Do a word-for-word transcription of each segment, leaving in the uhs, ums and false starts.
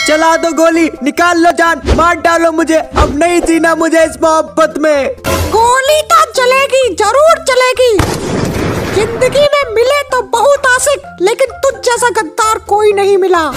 चला दो गोली, निकाल लो जान, मार डालो मुझे, अब नहीं जीना मुझे इस मोहब्बत में। गोली तो चलेगी, जरूर चलेगी। जिंदगी में मिले तो बहुत आशिक, लेकिन तुझ जैसा गद्दार कोई नहीं मिला।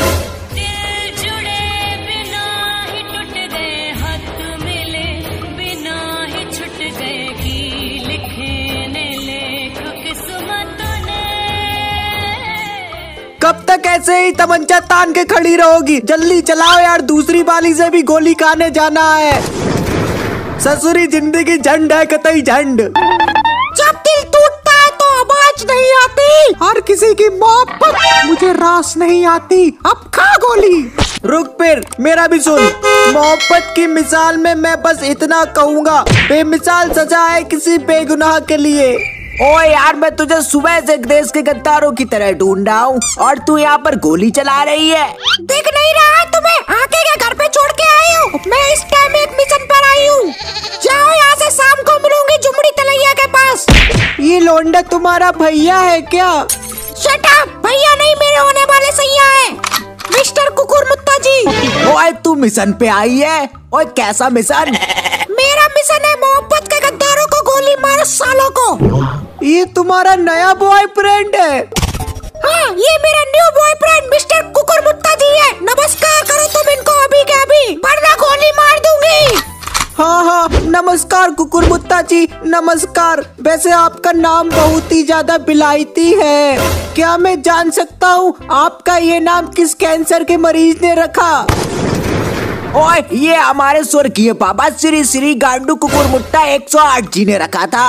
कब तक ऐसे ही तमंचा तान के खड़ी रहोगी? जल्दी चलाओ यार, दूसरी बाली से भी गोली खाने जाना है। ससुरी जिंदगी झंड है, कतई झंड। जब दिल टूटता है तो आवाज नहीं आती, हर किसी की मोहब्बत मुझे रास नहीं आती। अब खा गोली। रुक फिर, मेरा भी सुन। मोहब्बत की मिसाल में मैं बस इतना कहूँगा, बेमिसाल सजा है किसी बेगुनाह के लिए। ओए यार, मैं तुझे सुबह से देश के गद्दारों की तरह ढूंढ रहा हूँ और तू यहाँ पर गोली चला रही है। दिख नहीं रहा है तुम्हें? आके के घर पे छोड़ के आई हूँ। मैं इस टाइम एक मिशन पर आई हूँ। जाओ यहाँ से, शाम को मिलूंगी जुमड़ी तलैया के पास। ये लौंडा तुम्हारा भैया है क्या? शट अप, भैया नहीं, मेरे होने वाले सैया है, मिस्टर कुकुर मुत्ता जी। ओए तू मिशन पे आई है? ओए कैसा मिशन? मेरा मिशन है मोहब्बत के गद्दारों को गोली मारो सालों को। ये तुम्हारा नया बॉयफ्रेंड है? हाँ, ये मेरा न्यू बॉयफ्रेंड मिस्टर कुकुर मुत्ता जी है। नमस्कार करो तुम इनको अभी के अभी, वरना गोली मार दूंगी। हाँ हाँ, नमस्कार कुकुर मुत्ता जी, नमस्कार। वैसे आपका नाम बहुत ही ज्यादा बिलायती है। क्या मैं जान सकता हूँ आपका ये नाम किस कैंसर के मरीज ने रखा? ओए, ये हमारे स्वर्गीय बाबा श्री श्री गांडू कुकुर मुत्ता एक सौ आठ जी ने रखा था।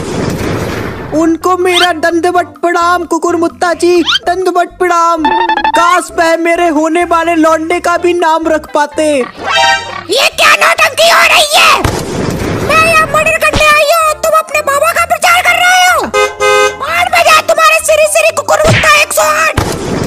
उनको मेरा दंडवत प्रणाम कुकुर मुत्ता जी, दंडवत प्रणाम। काश वह मेरे होने वाले लौंडे का भी नाम रख पाते। ये क्या नौटंकी हो रही है? मैं यहाँ मर्डर करने आई हूँ, तुम अपने बाबा का प्रचार कर रहे हो। मार में जाए तुम्हारे श्री श्री कुकुर मुत्ता एक सौ आठ।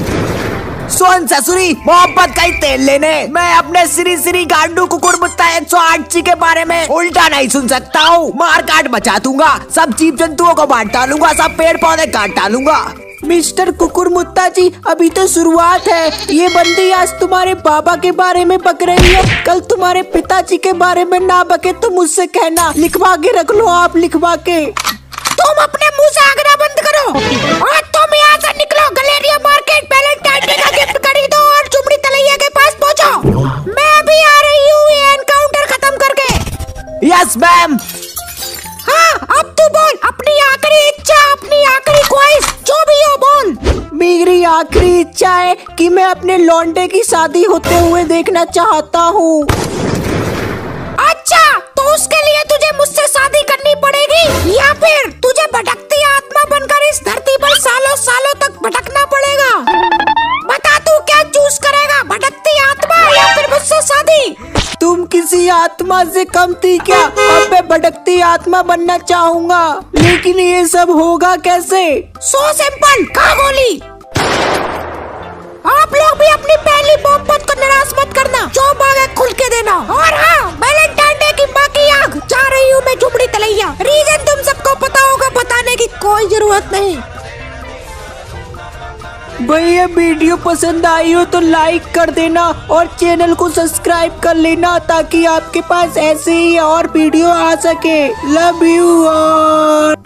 सुन ससुरी, मोहब्बत का ही तेल लेने मैं अपने श्री श्री गांडू कुकुर मुत्ता एक सौ आठ जी के बारे में उल्टा नहीं सुन सकता हूँ। मार काट बचा दूंगा, सब जीव जंतुओं को मार डालूंगा, सब पेड़ पौधे काट डालूंगा। मिस्टर कुकुर मुत्ता जी, अभी तो शुरुआत है। ये बंदी आज तुम्हारे बाबा के बारे में बक रही है, कल तुम्हारे पिताजी के बारे में ना बके तो मुझसे कहना। लिखवा के रख लो आप, लिखवा के। तुम अपने मुंह से आगना बंद करो और तुम यहाँ से निकलो। गलेरिया मार्केट वैलेंटाइन डे का गिफ्ट खरीदो और जुमड़ी तलैया के पास पहुँचो। मैं अभी आ रही हूँ ये एनकाउंटर खत्म करके। Yes ma'am. हाँ, अब तू बोल अपनी आखिरी इच्छा, अपनी आखिरी ख्वाहिश, जो भी हो बोल। मेरी आखिरी इच्छा है कि मैं अपने लौंडे की शादी होते हुए देखना चाहता हूँ। अच्छा, तो उसके लिए तुझे मुझसे शादी करनी पड़ेगी या फिर तुझे भटकती आत्मा बनकर इस धरती पर सालों सालों तक भटकना पड़ेगा? बता तू क्या चूज करेगा, भटकती आत्मा या फिर मुझसे शादी? तुम किसी आत्मा से कम थी क्या? अब मैं भटकती आत्मा बनना चाहूँगा, लेकिन ये सब होगा कैसे? सो सिंपल, खा गोली। आप लोग भी अपनी पहली मोहब्बत को निराश मत करना, जो मांगे खुल के देना। और हाँ, वैलेंटाइन डे की बाकी आग जा रही हूँ मैं जुमड़ी तलैया। रीजन तुम सबको पता होगा, बताने की कोई जरूरत नहीं। भैया वीडियो पसंद आई हो तो लाइक कर देना और चैनल को सब्सक्राइब कर लेना, ताकि आपके पास ऐसे ही और वीडियो आ सके। Love you all.